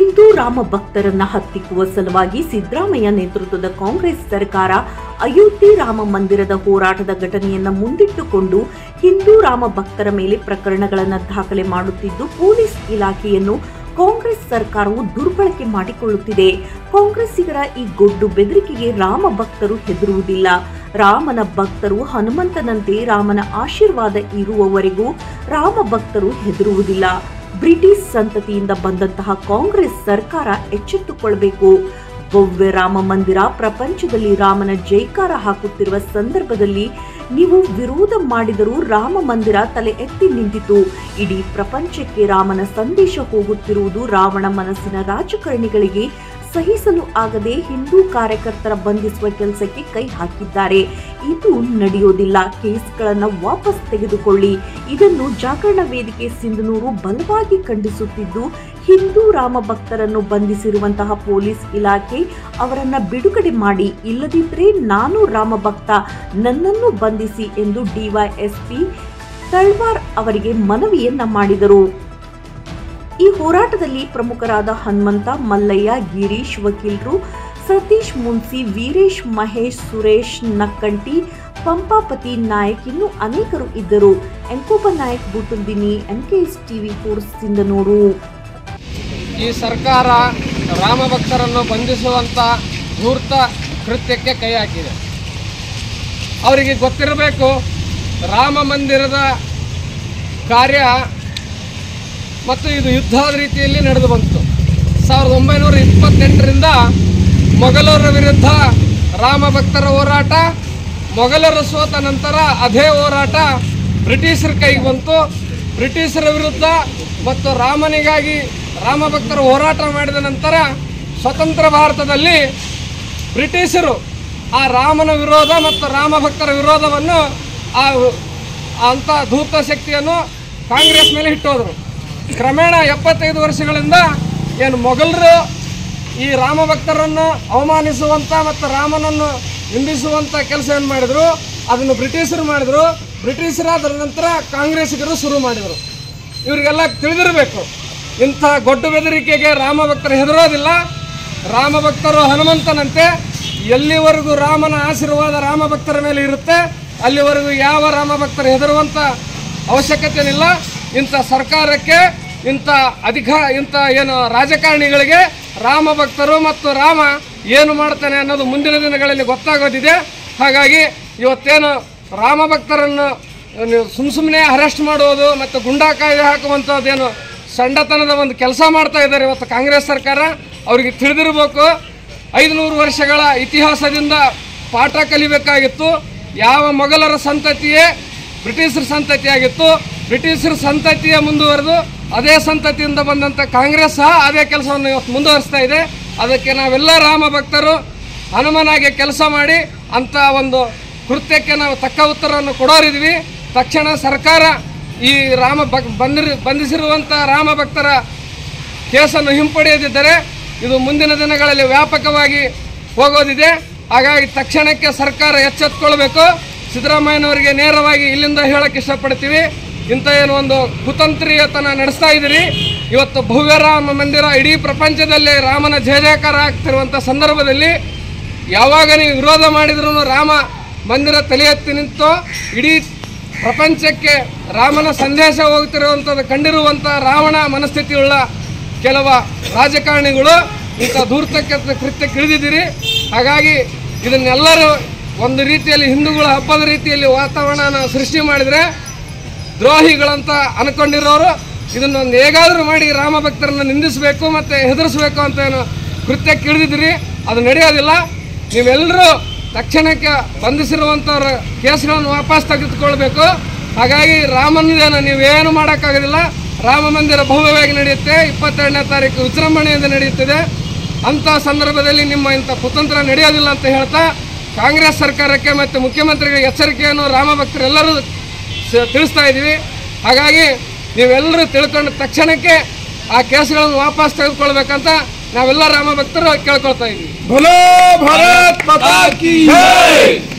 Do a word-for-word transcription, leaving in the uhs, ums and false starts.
ಹಿಂದೂ ರಾಮ ಭಕ್ತರನ್ನ ಹತ್ತಿಕ್ಕುವ ಸಲುವಾಗಿ ಸಿದ್ದರಾಮಯ್ಯ ನೇತೃತ್ವದ ಕಾಂಗ್ರೆಸ್ ಸರ್ಕಾರ ಅಯೋಧ್ಯೆ ರಾಮ ಮಂದಿರದ ಹೋರಾಟದ ಘಟನೆಯನ್ನ ಮುಂದಿಟ್ಟುಕೊಂಡು ಹಿಂದೂ ರಾಮ ಭಕ್ತರ ಮೇಲೆ ಪ್ರಕರಣಗಳನ್ನು ದಾಖಲೆ ಮಾಡುತ್ತಿದ್ದು ಪೊಲೀಸ್ ಇಲಾಖೆಯನ್ನು ಕಾಂಗ್ರೆಸ್ ಸರ್ಕಾರವು ದುರ್ಬಳಕೆ ಮಾಡಿಕೊಳ್ಳುತ್ತಿದೆ. ಕಾಂಗ್ರೆಸ್ಸಿಗರ ಈ ಗೊಡ್ಡು ಬೆದರಿಕೆಗೆ ರಾಮ ಭಕ್ತರು ಹೆದರುವುದಿಲ್ಲ. ರಾಮನ ಭಕ್ತರು ಹನುಮಂತನಂತೆ ರಾಮನ ಆಶೀರ್ವಾದ ಇರುವವರೆಗೂ ರಾಮ ಭಕ್ತರು ಹೆದರುವುದಿಲ್ಲ. ಬ್ರಿಟಿಷ್ ಸಂತತಿಯಿಂದ ಬಂದಂತಹ ಕಾಂಗ್ರೆಸ್ ಸರ್ಕಾರ ಎಚ್ಚೆತ್ತುಕೊಳ್ಳಬೇಕು. ಭವ್ಯ ರಾಮ ಮಂದಿರ ಪ್ರಪಂಚದಲ್ಲಿ ರಾಮನ ಜೈಕಾರ ಹಾಕುತ್ತಿರುವ ಸಂದರ್ಭದಲ್ಲಿ ನೀವು ವಿರೋಧ ಮಾಡಿದರೂ ರಾಮ ಮಂದಿರ ತಲೆ ಎತ್ತಿ ನಿಂತಿತು. ಇಡೀ ಪ್ರಪಂಚಕ್ಕೆ ರಾಮನ ಸಂದೇಶ ಹೋಗುತ್ತಿರುವುದು ರಾವಣ ಮನಸ್ಸಿನ ರಾಜಕಾರಣಿಗಳಿಗೆ ಸಹಿಸಲು ಆಗದೆ ಹಿಂದೂ ಕಾರ್ಯಕರ್ತರ ಬಂಧಿಸುವ ಕೆಲಸಕ್ಕೆ ಕೈ ಹಾಕಿದ್ದಾರೆ. ಇದು ನಡೆಯೋದಿಲ್ಲ. ಕೇಸ್ಗಳನ್ನು ವಾಪಸ್ ತೆಗೆದುಕೊಳ್ಳಿ. ಇದನ್ನು ಜಾಗರಣ ವೇದಿಕೆ ಸಿಂಧನೂರು ಬಲವಾಗಿ ಖಂಡಿಸುತ್ತಿದ್ದು, ಹಿಂದೂ ರಾಮ ಭಕ್ತರನ್ನು ಬಂಧಿಸಿರುವಂತಹ ಪೊಲೀಸ್ ಇಲಾಖೆ ಅವರನ್ನ ಬಿಡುಗಡೆ ಮಾಡಿ, ಇಲ್ಲದಿದ್ದರೆ ನಾನು ರಾಮ ಭಕ್ತ, ನನ್ನನ್ನು ಬಂಧಿಸಿ ಎಂದು ಡಿವೈಎಸ್ಪಿ ತಳ್ವಾರ್ ಅವರಿಗೆ ಮನವಿಯನ್ನ ಮಾಡಿದರು. ಈ ಹೋರಾಟದಲ್ಲಿ ಪ್ರಮುಖರಾದ ಹನುಮಂತ, ಮಲ್ಲಯ್ಯ, ಗಿರೀಶ್ ವಕೀಲರು, ಸತೀಶ್ ಮುನ್ಸಿ, ವೀರೇಶ್, ಮಹೇಶ್, ಸುರೇಶ್ ನಕ್ಕಂಟಿ, ಪಂಪಾಪತಿ ನಾಯಕ್ ಇನ್ನು ಅನೇಕರು ಇದ್ದರು. ಎಂಕೋಬ ನಾಯಕ್, ಬೂತುಂದಿನಿ, ಎನ್ಕೆಎಸ್ ಟಿವಿ ಫೋರ್ ಸಿಂಧನೂರು. ಈ ಸರ್ಕಾರ ರಾಮ ಭಕ್ತರನ್ನು ಬಂಧಿಸುವಂತ ಧೂರ್ತ ಕೃತ್ಯಕ್ಕೆ ಕೈ ಹಾಕಿದೆ. ಅವರಿಗೆ ಗೊತ್ತಿರಬೇಕು, ರಾಮ ಮಂದಿರದ ಕಾರ್ಯ ಮತ್ತು ಇದು ಯುದ್ಧದ ರೀತಿಯಲ್ಲಿ ನಡೆದು ಬಂತು. ಸಾವಿರದ ಒಂಬೈನೂರ ಇಪ್ಪತ್ತೆಂಟರಿಂದ ಮೊಘಲರ ವಿರುದ್ಧ ರಾಮ ಭಕ್ತರ ಹೋರಾಟ, ಮೊಘಲರು ಸೋತ ನಂತರ ಅದೇ ಹೋರಾಟ ಬ್ರಿಟಿಷರ ಕೈಗೆ ಬಂತು. ಬ್ರಿಟಿಷರ ವಿರುದ್ಧ ಮತ್ತು ರಾಮನಿಗಾಗಿ ರಾಮ ಭಕ್ತರು ಹೋರಾಟ ಮಾಡಿದ ನಂತರ ಸ್ವತಂತ್ರ ಭಾರತದಲ್ಲಿ ಬ್ರಿಟಿಷರು ಆ ರಾಮನ ವಿರೋಧ ಮತ್ತು ರಾಮ ಭಕ್ತರ ವಿರೋಧವನ್ನು ಆ ಅಂಥ ಧೂರ್ತ ಶಕ್ತಿಯನ್ನು ಕಾಂಗ್ರೆಸ್ ಮೇಲೆ ಇಟ್ಟೋದ್ರು. ಕ್ರಮೇಣ ಎಪ್ಪತ್ತೈದು ವರ್ಷಗಳಿಂದ ಏನು ಮೊಘಲರು ಈ ರಾಮ ಭಕ್ತರನ್ನು ಅವಮಾನಿಸುವಂಥ ಮತ್ತು ರಾಮನನ್ನು ನಿಂದಿಸುವಂಥ ಕೆಲಸ ಏನು ಮಾಡಿದರು, ಅದನ್ನು ಬ್ರಿಟಿಷರು ಮಾಡಿದರು. ಬ್ರಿಟಿಷರಾದ ನಂತರ ಕಾಂಗ್ರೆಸ್ಸಿಗರು ಶುರು ಮಾಡಿದರು. ಇವರಿಗೆಲ್ಲ ತಿಳಿದಿರಬೇಕು, ಇಂಥ ಗೊಡ್ಡು ಬೆದರಿಕೆಗೆ ರಾಮ ಭಕ್ತರು ಹೆದರೋದಿಲ್ಲ. ರಾಮ ಭಕ್ತರು ಹನುಮಂತನಂತೆ, ಎಲ್ಲಿವರೆಗೂ ರಾಮನ ಆಶೀರ್ವಾದ ರಾಮ ಭಕ್ತರ ಮೇಲೆ ಇರುತ್ತೆ ಅಲ್ಲಿವರೆಗೂ ಯಾವ ರಾಮ ಭಕ್ತರು ಹೆದರುವಂಥ ಅವಶ್ಯಕತೆಯಿಲ್ಲ. ಇಂಥ ಸರ್ಕಾರಕ್ಕೆ, ಇಂಥ ಅಧಿಕ ಇಂಥ ಏನು ರಾಜಕಾರಣಿಗಳಿಗೆ ರಾಮ ಭಕ್ತರು ಮತ್ತು ರಾಮ ಏನು ಮಾಡ್ತಾನೆ ಅನ್ನೋದು ಮುಂದಿನ ದಿನಗಳಲ್ಲಿ ಗೊತ್ತಾಗೋದಿದೆ. ಹಾಗಾಗಿ ಇವತ್ತೇನು ರಾಮ ಭಕ್ತರನ್ನು ಸುಮ್ಮ ಸುಮ್ಮನೆ ಅರೆಸ್ಟ್ ಮಾಡುವುದು ಮತ್ತು ಗುಂಡಾ ಕಾಯ್ದೆ ಹಾಕುವಂಥದ್ದೇನು ಸಂಡತನದ ಒಂದು ಕೆಲಸ ಮಾಡ್ತಾ ಇದ್ದಾರೆ ಇವತ್ತು ಕಾಂಗ್ರೆಸ್ ಸರ್ಕಾರ. ಅವರಿಗೆ ತಿಳಿದಿರಬೇಕು, ಐದುನೂರು ವರ್ಷಗಳ ಇತಿಹಾಸದಿಂದ ಪಾಠ ಕಲಿಬೇಕಾಗಿತ್ತು. ಯಾವ ಮೊಘಲರ ಸಂತತಿಯೇ ಬ್ರಿಟಿಷರ ಸಂತತಿಯಾಗಿತ್ತು, ಬ್ರಿಟಿಷರ ಸಂತತಿಯ ಮುಂದುವರೆದು ಅದೇ ಸಂತತಿಯಿಂದ ಬಂದಂಥ ಕಾಂಗ್ರೆಸ್ ಸಹ ಅದೇ ಕೆಲಸವನ್ನು ಇವತ್ತು ಮುಂದುವರಿಸ್ತಾ ಇದೆ. ಅದಕ್ಕೆ ನಾವೆಲ್ಲ ರಾಮ ಭಕ್ತರು ಹನುಮನಾಗಿ ಕೆಲಸ ಮಾಡಿ ಅಂಥ ಒಂದು ಕೃತ್ಯಕ್ಕೆ ನಾವು ತಕ್ಕ ಉತ್ತರವನ್ನು ಕೊಡೋರಿದ್ವಿ. ತಕ್ಷಣ ಸರ್ಕಾರ ಈ ರಾಮ ಭಕ್ ಬಂದಿರು ಬಂಧಿಸಿರುವಂಥ ರಾಮ ಭಕ್ತರ ಕೇಸನ್ನು ಹಿಂಪಡೆಯದಿದ್ದರೆ ಇದು ಮುಂದಿನ ದಿನಗಳಲ್ಲಿ ವ್ಯಾಪಕವಾಗಿ ಹೋಗೋದಿದೆ. ಹಾಗಾಗಿ ತಕ್ಷಣಕ್ಕೆ ಸರ್ಕಾರ ಎಚ್ಚೆತ್ತುಕೊಳ್ಬೇಕು. ಸಿದ್ದರಾಮಯ್ಯನವರಿಗೆ ನೇರವಾಗಿ ಇಲ್ಲಿಂದ ಹೇಳಕ್ಕೆ ಇಷ್ಟಪಡ್ತೀವಿ, ಇಂಥ ಏನು ಒಂದು ಕುತಂತ್ರೀಯತನ ನಡೆಸ್ತಾ ಇದ್ದೀರಿ. ಇವತ್ತು ಭವ್ಯ ರಾಮ ಮಂದಿರ ಇಡೀ ಪ್ರಪಂಚದಲ್ಲೇ ರಾಮನ ಜಯ ಜಯಕಾರ ಆಗ್ತಿರುವಂಥ ಸಂದರ್ಭದಲ್ಲಿ ಯಾವಾಗ ನೀವು ವಿರೋಧ ಮಾಡಿದ್ರೂ ರಾಮ ಮಂದಿರ ತಲೆ ಎತ್ತಿ ನಿಂತು ಇಡೀ ಪ್ರಪಂಚಕ್ಕೆ ರಾಮನ ಸಂದೇಶ ಹೋಗ್ತಿರುವಂಥದ್ದು ಕಂಡಿರುವಂಥ ರಾವಣ ಮನಸ್ಥಿತಿಯುಳ್ಳ ಕೆಲವು ರಾಜಕಾರಣಿಗಳು ಇಂಥ ಧೂರ್ತಕ್ಕೆ ಕೃತ್ಯಕ್ಕೆ ಇಳಿದಿದ್ದೀರಿ. ಹಾಗಾಗಿ ಇದನ್ನೆಲ್ಲರೂ ಒಂದು ರೀತಿಯಲ್ಲಿ ಹಿಂದೂಗಳ ಹಬ್ಬದ ರೀತಿಯಲ್ಲಿ ವಾತಾವರಣ ಸೃಷ್ಟಿ ಮಾಡಿದರೆ ದ್ರೋಹಿಗಳಂತ ಅನ್ಕೊಂಡಿರೋರು ಇದನ್ನೊಂದು ಹೇಗಾದರೂ ಮಾಡಿ ರಾಮ ಭಕ್ತರನ್ನು ನಿಂದಿಸಬೇಕು ಮತ್ತು ಹೆದರಿಸಬೇಕು ಅಂತ ಏನು ಕೃತ್ಯಕ್ಕೆ ಇಳಿದಿದ್ದೀರಿ. ಅದು ನಡೆಯೋದಿಲ್ಲ. ನೀವೆಲ್ಲರೂ ತಕ್ಷಣಕ್ಕೆ ಬಂಧಿಸಿರುವಂಥವ್ರ ಕೇಸ್ಗಳನ್ನು ವಾಪಸ್ ತೆಗೆದುಕೊಳ್ಬೇಕು. ಹಾಗಾಗಿ ರಾಮನಿಂದ ನೀವೇನು ಮಾಡೋಕ್ಕಾಗೋದಿಲ್ಲ. ರಾಮ ಮಂದಿರ ಭವ್ಯವಾಗಿ ನಡೆಯುತ್ತೆ. ಇಪ್ಪತ್ತೆರಡನೇ ತಾರೀಕು ವಿಜೃಂಭಣೆಯಿಂದ ನಡೆಯುತ್ತದೆ. ಅಂಥ ಸಂದರ್ಭದಲ್ಲಿ ನಿಮ್ಮ ಇಂಥ ಕುತಂತ್ರ ನಡೆಯೋದಿಲ್ಲ ಅಂತ ಹೇಳ್ತಾ ಕಾಂಗ್ರೆಸ್ ಸರ್ಕಾರಕ್ಕೆ ಮತ್ತು ಮುಖ್ಯಮಂತ್ರಿಗಳಿಗೆ ಎಚ್ಚರಿಕೆಯನ್ನು ರಾಮ ಭಕ್ತರೆಲ್ಲರೂ ತಿಳಿಸ್ತಾ ಇದ್ದೀವಿ. ಹಾಗಾಗಿ ನೀವೆಲ್ಲರೂ ತಿಳ್ಕೊಂಡು ತಕ್ಷಣಕ್ಕೆ ಆ ಕೇಸ್ಗಳನ್ನು ವಾಪಸ್ ತೆಗೆದುಕೊಳ್ಬೇಕಂತ ನಾವೆಲ್ಲ ರಾಮ ಭಕ್ತರು ಕೇಳ್ಕೊಳ್ತಾ ಇದ್ದೀವಿ.